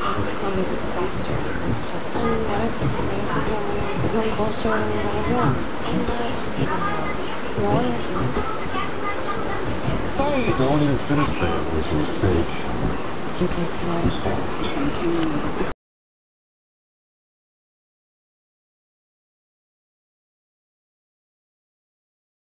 Come as a disaster. And what if it's amazing? Become closer and whatever. Sorry. Don't even finish it. It was a mistake. He takes it out.